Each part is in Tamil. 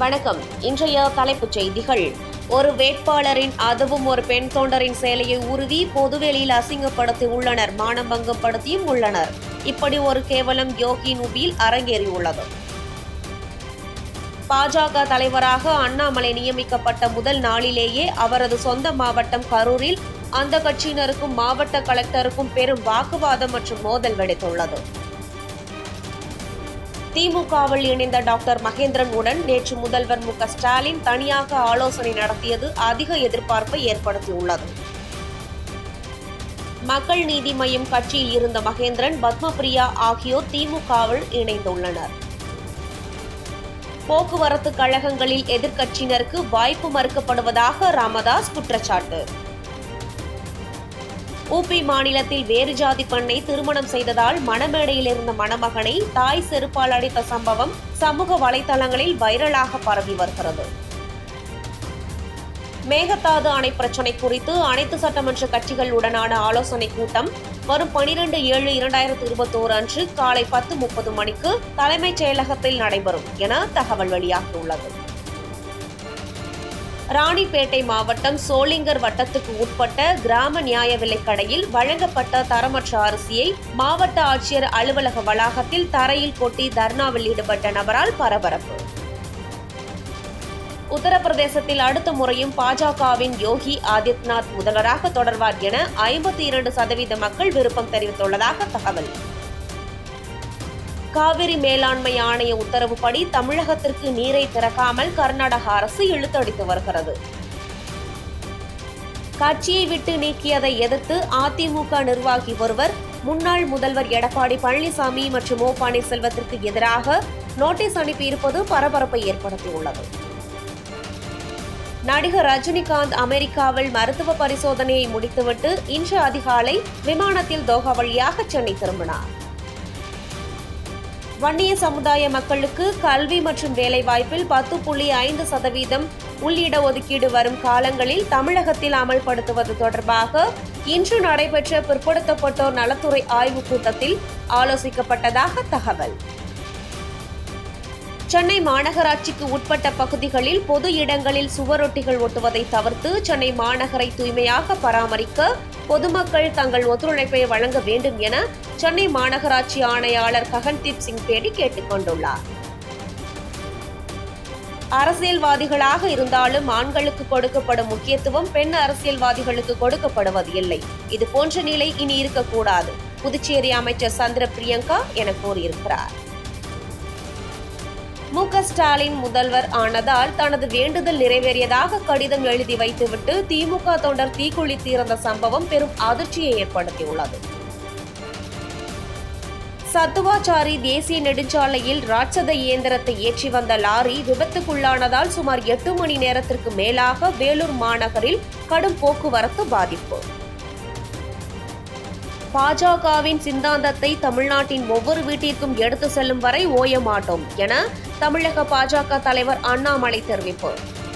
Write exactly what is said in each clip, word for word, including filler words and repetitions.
வணக்கம். இன்றைய தலைப்புச் செய்திகள். ஒரு வேட்பாளரின் அதுவும் ஒரு பெண் தொண்டரின் சேலையை உருவி பொதுவெளியில் அசிங்கப்படுத்தி உள்ளனர், மானபங்கப்படுத்தியும் உள்ளனர். இப்படி ஒரு கேவலம் யோகி நுபியில் அரங்கேறியுள்ளது. பாஜக தலைவராக அண்ணாமலை நியமிக்கப்பட்ட முதல் நாளிலேயே அவரது சொந்த மாவட்டம் கரூரில் அந்த கட்சியினருக்கும் மாவட்ட கலெக்டருக்கும் பெரும் வாக்குவாதம் மற்றும் மோதல் வெடித்துள்ளது. திமுகவில் இணைந்த டாக்டர் மகேந்திரன் உடன் நேற்று முதல்வர் மு க ஸ்டாலின் தனியாக ஆலோசனை நடத்தியது அதிக எதிர்பார்ப்பை ஏற்படுத்தியுள்ளது. மக்கள் நீதி மய்யம் கட்சியில் இருந்த மகேந்திரன், பத்மபிரியா ஆகியோர் திமுகவில் இணைந்துள்ளனர். போக்குவரத்து கழகங்களில் எதிர்க்கட்சியினருக்கு வாய்ப்பு மறுக்கப்படுவதாக ராமதாஸ் குற்றச்சாட்டு. உபி மாநிலத்தில் வேறு ஜாதி பெண்ணை திருமணம் செய்ததால் மணமேடையில் இருந்த மணமகனை தாய் செருப்பால் அடித்த சம்பவம் சமூக வலைதளங்களில் வைரலாக பரவி வருகிறது. மேகதாது அணை பிரச்சினை குறித்து அனைத்து சட்டமன்ற கட்சிகளுடனான ஆலோசனைக் கூட்டம் வரும் பனிரெண்டு ஏழு இரண்டாயிரத்தி இருபத்தி ஓரு அன்று காலை பத்து முப்பது மணிக்கு தலைமைச் செயலகத்தில் நடைபெறும் என தகவல் வெளியாகியுள்ளது. ராணிப்பேட்டை மாவட்டம் சோளிங்கர் வட்டத்துக்கு உட்பட்ட கிராம நியாய விலைக் கடையில் வழங்கப்பட்ட தரமற்ற அரிசியை மாவட்ட ஆட்சியர் அலுவலக வளாகத்தில் தரையில் கொட்டி தர்ணாவில் ஈடுபட்ட நபரால் பரபரப்பு. உத்தரப்பிரதேசத்தில் அடுத்த முறையும் பாஜகவின் யோகி ஆதித்யநாத் முதல்வராக தொடர்வார் என ஐம்பத்தி இரண்டு சதவீத மக்கள் விருப்பம் தெரிவித்துள்ளதாக தகவல். காவிரி மேலாண்மை ஆணைய உத்தரவுப்படி தமிழகத்திற்கு நீரை திறக்காமல் கர்நாடக அரசு இழுத்தடித்து வருகிறது. கட்சியை விட்டு நீக்கியதை எதிர்த்து அதிமுக நிர்வாகி ஒருவர் முன்னாள் முதல்வர் எடப்பாடி பழனிசாமி மற்றும் ஓ பன்னீர்செல்வத்திற்கு எதிராக நோட்டீஸ் அனுப்பியிருப்பது பரபரப்பை ஏற்படுத்தியுள்ளது. நடிகர் ரஜினிகாந்த் அமெரிக்காவில் மருத்துவ பரிசோதனையை முடித்துவிட்டு இன்று அதிகாலை விமானத்தில் தோஹா வழியாக சென்னை திரும்பினார். வன்னிய சமுதாய மக்களுக்கு கல்வி மற்றும் வேலைவாய்ப்பில் பத்து புள்ளி ஐந்து சதவீதம் உள்ளிட ஒதுக்கீடு வரும் காலங்களில் தமிழகத்தில் அமல்படுத்துவது தொடர்பாக இன்று நடைபெற்ற பிற்படுத்தப்பட்டோர் நலத்துறை ஆய்வுக் கூட்டத்தில் ஆலோசிக்கப்பட்டதாக தகவல். சென்னை மாநகராட்சிக்கு உட்பட்ட பகுதிகளில் பொது இடங்களில் சுவரொட்டிகள் ஒட்டுவதை தவிர்த்து சென்னை மாநகரை தூய்மையாக பராமரிக்க பொதுமக்கள் தங்கள் ஒத்துழைப்பை வழங்க வேண்டும் என சென்னை மாநகராட்சி ஆணையாளர் ககன்தீப் சிங் பேடி கேட்டுக் கொண்டுள்ளார். அரசியல்வாதிகளாக இருந்தாலும் ஆண்களுக்கு கொடுக்கப்படும் முக்கியத்துவம் பெண் அரசியல்வாதிகளுக்கு கொடுக்கப்படுவது இல்லை. இதுபோன்ற நிலை இனி இருக்கக்கூடாது, புதுச்சேரி அமைச்சர் சந்திர பிரியங்கா என கூறியிருக்கிறார். மு க ஸ்டாலின் முதல்வர் ஆனதால் தனது வேண்டுதல் நிறைவேறியதாக கடிதம் எழுதி வைத்துவிட்டு திமுக தொண்டர் தீக்குளித்து இறந்த சம்பவம் பெரும் அதிர்ச்சியை ஏற்படுத்தியுள்ளது. சத்துவாச்சாரி தேசிய நெடுஞ்சாலையில் ராட்சத இயந்திரத்தை ஏற்றி வந்த லாரி விபத்துக்குள்ளானதால் சுமார் எட்டு மணி நேரத்திற்கு மேலாக வேலூர் மாநகரில் கடும் போக்குவரத்து பாதிப்பு. பாஜகவின் சித்தாந்தத்தை தமிழ்நாட்டின் ஒவ்வொரு வீட்டிற்கும் எடுத்து செல்லும் வரை ஓய மாட்டோம் என தமிழக பாஜக தலைவர் அண்ணாமலை தெரிவிப்பு.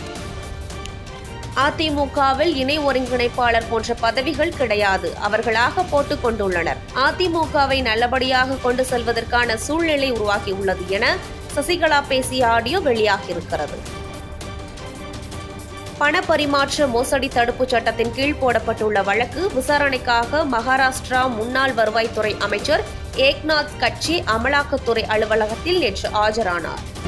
அதிமுகவில் இணை ஒருங்கிணைப்பாளர் போன்ற பதவிகள் கிடையாது, அவர்களாக போட்டுக் கொண்டுள்ளனர். அதிமுகவை நல்லபடியாக கொண்டு செல்வதற்கான சூழ்நிலை உருவாகியுள்ளது என சசிகலா பேசிய ஆடியோ வெளியாகியிருக்கிறது. பணப்பரிமாற்ற மோசடி தடுப்புச் சட்டத்தின் கீழ் போடப்பட்டுள்ள வழக்கு விசாரணைக்காக மகாராஷ்டிரா முன்னாள் வருவாய்த்துறை அமைச்சர் ஏக்நாத் கட்சி அமலாக்கத்துறை அலுவலகத்தில் நேற்று ஆஜரானார்.